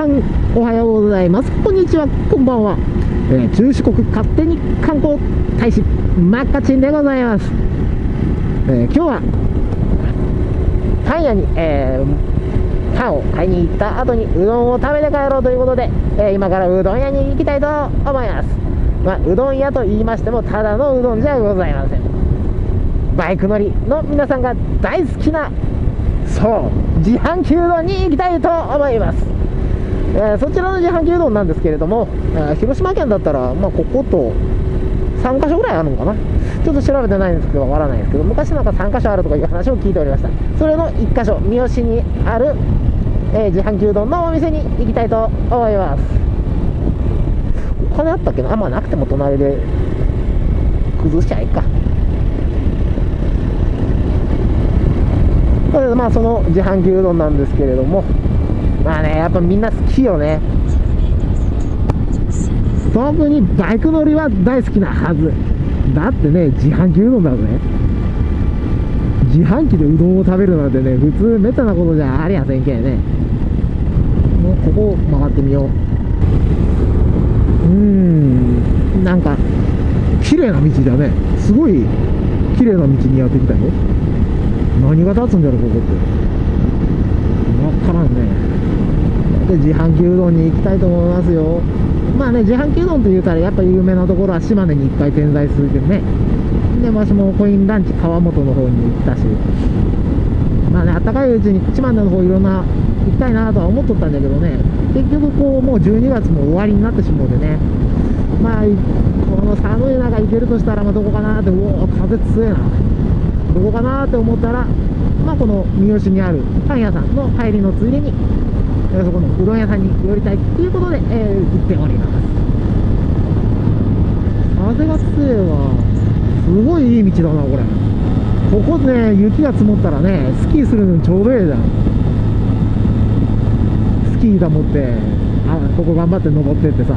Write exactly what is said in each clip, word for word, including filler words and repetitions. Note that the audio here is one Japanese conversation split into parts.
さんおはようございます、こんにちは、こんばんは、えー、中四国勝手に観光大使マッカチンでございます。えー、今日はパン屋に、えー、パンを買いに行った後にうどんを食べて帰ろうということで、えー、今からうどん屋に行きたいと思います。まあ、うどん屋と言いましてもただのうどんじゃございません。バイク乗りの皆さんが大好きな、そう自販機うどんに行きたいと思います。えー、そちらの自販機うどんなんですけれども、えー、広島県だったら、まあ、こことさんかしょぐらいあるのかな、ちょっと調べてないんですけどわからないですけど、昔なんかさんかしょあるとかいう話を聞いておりました。それのいっかしょ、三好にある、えー、自販機うどんのお店に行きたいと思います。お金あったっけな、あ、まあなくても隣で崩しちゃいいか。まあその自販機うどんなんですけれども、まあね、やっぱみんな好きよね。特にバイク乗りは大好きなはずだってね、自販機うどんだぜ。自販機でうどんを食べるなんてね、普通めったなことじゃありやせんけんね。もうここを曲がってみよう。うーん、なんか綺麗な道だね。すごい綺麗な道にやってきたよ。何が立つんだろうここって。わからんね。で自販機うどんに行きたいと思いますよ。まあね、自販機うどんと言うたらやっぱ有名なところは島根にいっぱい点在するけどね。で私もコインランチ川本の方に行ったし、まあね、あったかいうちに島根の方いろんな行きたいなとは思っとったんだけどね、結局こうもうじゅうにがつも終わりになってしまうでね、まあこの寒い中行けるとしたらまあどこかなって、うお風強いな、どこかなって思ったら、まあこの三好にあるパン屋さんの帰りのついでにそこのうどん屋さんに寄りたいということで、えー、行っております。風が強いわ。すごいいい道だなこれ。ここね、雪が積もったらね、スキーするのにちょうどいいじゃん。スキー板持ってあここ頑張って登ってってさ、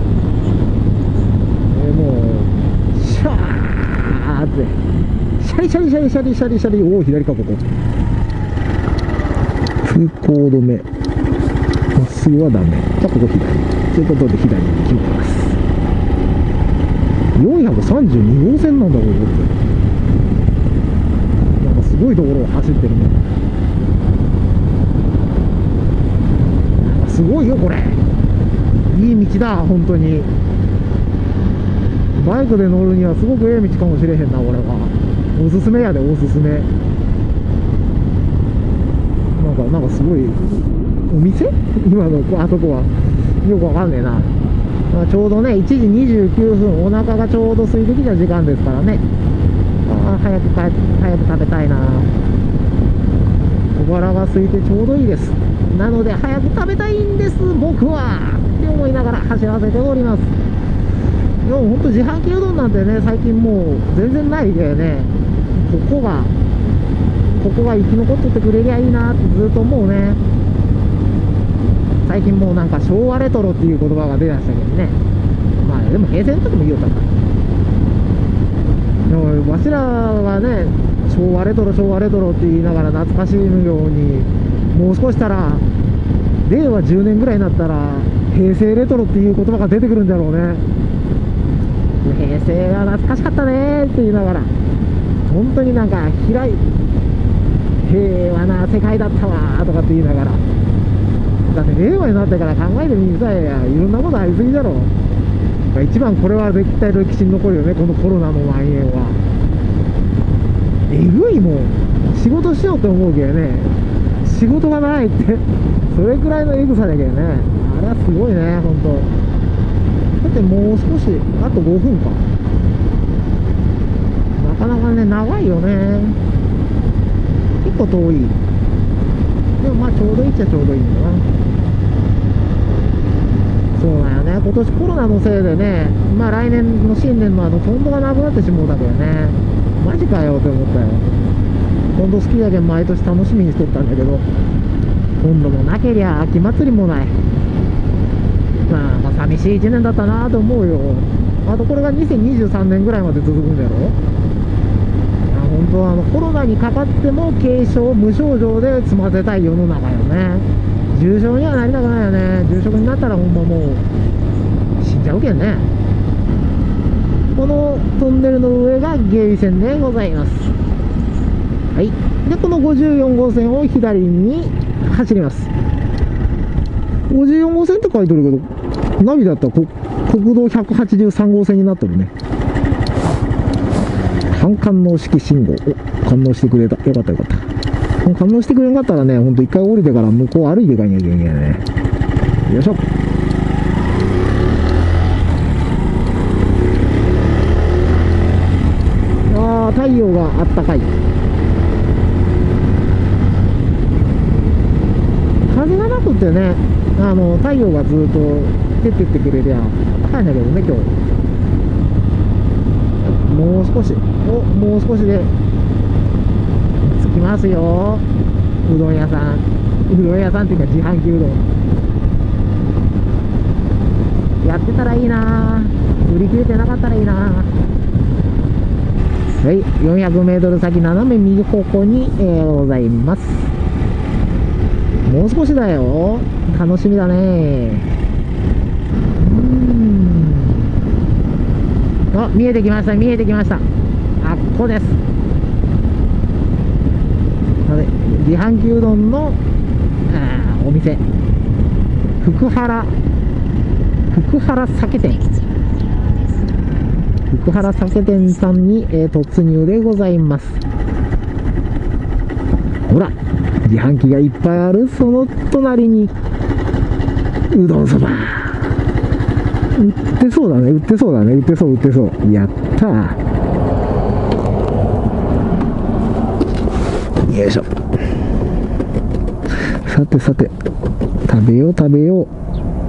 えー、もうシャーってシャリシャリシャリシャリシャリシャリ、おお左かここ通行止め、まっすぐはダメ。じゃあここ左ということで左に決めます。よんひゃくさんじゅうにごうせんなんだこれって。なんかすごいところを走ってるね。なんかすごいよこれ。いい道だ本当に。バイクで乗るにはすごくええ道かもしれへんなこれは。おすすめやで、おすすめ。なんかなんかすごいお店今のあそこはよくわかんねえな。まあ、ちょうどねいちじにじゅうきゅうふん、お腹がちょうど空いてきた時間ですからね。ああ早く帰早く食べたいな。小腹が空いてちょうどいいです。なので早く食べたいんです僕はって思いながら走らせております。でもほんと自販機うどんなんてね最近もう全然ないでね、ここがここが生き残っててくれりゃいいなってずっと思うね。最近もうなんか昭和レトロっていう言葉が出だしたけどね。まあでも平成の時も言うたから。でもわしらはね昭和レトロ昭和レトロって言いながら懐かしむように、もう少したられいわじゅうねんぐらいになったら平成レトロっていう言葉が出てくるんだろうね。平成は懐かしかったねって言いながら、本当になんか平い平和な世界だったわとかって言いながら、だって令和になってから考えてみたらいろんなことありすぎだろ。一番これは絶対歴史に残るよね、このコロナの蔓延は。えぐいもん、仕事しようと思うけどね、仕事がないってそれくらいのエグさだけどね。あれはすごいね本当。だってもう少しあとごふんか、なかなかね長いよね。結構遠い。でもまあちょうどいいっちゃちょうどいいんだな。そうだよね、今年コロナのせいでね、まあ来年の新年のあのトンボがなくなってしまうだけどね、マジかよって思ったよ。トンボ好きだけど毎年楽しみにしとったんだけど、今度もなけりゃ秋祭りもない。まあ、まあ寂しいいちねんだったなと思うよ。あとこれがにせんにじゅうさんねんぐらいまで続くんだろ。本当はあのコロナにかかっても軽症無症状で済ませたい世の中よね。 重症にはなりたくないよね。重症になったらほんまもう死んじゃうけんね。このトンネルの上が芸備線でございます。はい。で、このごじゅうよん号線を左に走ります。ごじゅうよん号線って書いてるけど、ナビだったら国道ひゃくはちじゅうさん号線になってるね。半感応式信号。お、感応してくれた。よかったよかった。感応してくれんかったらね、ほんと一回降りてから向こう歩いていかなきゃいけないね。よいしょ。ああ、太陽があったかい。風がなくてね、あの、太陽がずっと照ってってくれりゃ、あったかいんだけどね、今日。もう少し、お、もう少しで、着きますよ。うどん屋さん。うどん屋さんっていうか自販機うどん。やってたらいいなぁ。売り切れてなかったらいいなぁ。はい、よんひゃくメートル先斜め右方向に、えー、ございます。もう少しだよ。楽しみだね。うーん。あ、見えてきました、見えてきました。あ、ここです。自販機うどんのお店、福原福原酒店福原酒店さんに、えー、突入でございます。ほら、自販機がいっぱいあるその隣にうどんそば売ってそうだね、売ってそうだね、売ってそう売ってそう。やったー。よいしょ。さてさて、食べよう食べよう。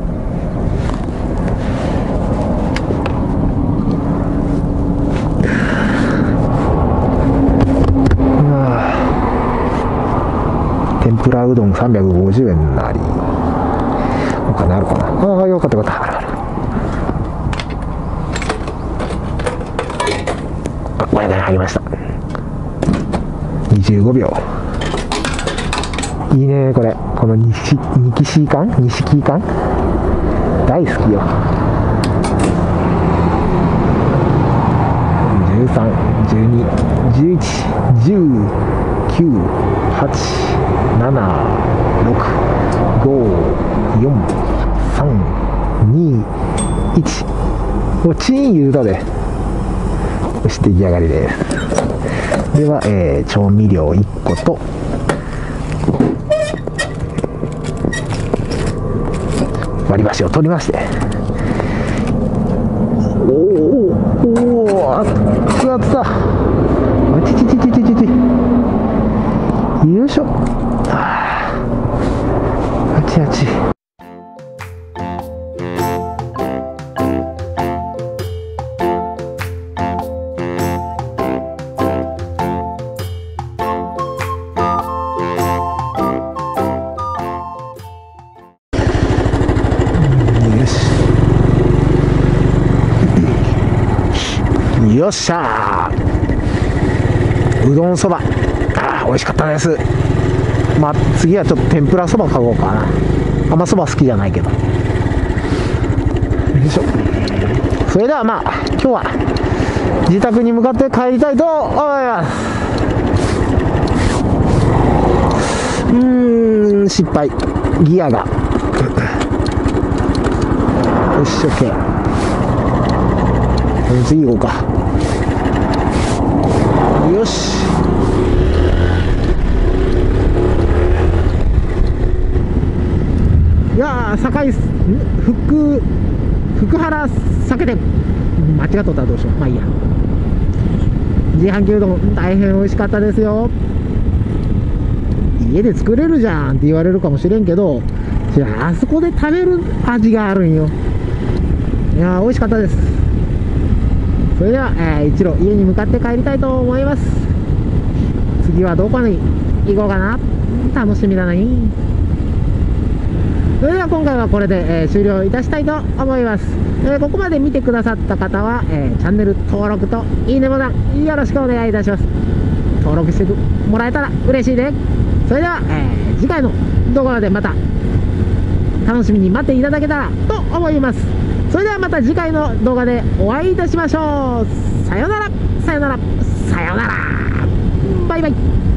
天ぷらうどんさんびゃくごじゅうえんなり。お金あるかな。ああ、よかったよかった。あるある。あ、ごひゃくえん入りました。にじゅうごびょう。いいねこれ。この西、西木感西木感大好きよ。じゅうさん、じゅうに、じゅういち、じゅう、きゅう、はち、なな、ろく、ご、よん、さん、に、いち。もうチーン言うたで。よし、出来上がりです。では、えー、調味料いっこと割り箸を取りまして、おおおお、熱々だ。あちちちちちちち、よいしょ。あちあち。よっしゃー、うどんそば、あー美味しかったです。まあ次はちょっと天ぷらそば買おうかな。あんまそば好きじゃないけど。よいしょ。それではまあ今日は自宅に向かって帰りたいと思います。うーん、失敗、ギアが。よし、オッケー。次行こうか。よし。いやー、堺福福原酒店間違っとったらどうしよう。まあいいや。自販機うどん大変美味しかったですよ。家で作れるじゃんって言われるかもしれんけど、じゃああそこで食べる味があるんよ。いやー、美味しかったです。それでは、えー、一路家に向かって帰りたいと思います。次はどこに行こうかな。楽しみだね。それでは今回はこれで、えー、終了いたしたいと思います。えー、ここまで見てくださった方は、えー、チャンネル登録といいねボタンよろしくお願いいたします。登録してもらえたら嬉しいです。それでは、えー、次回の動画でまた楽しみに待っていただけたらと思います。それではまた次回の動画でお会いいたしましょう。さよなら、さよなら、さよなら、バイバイ。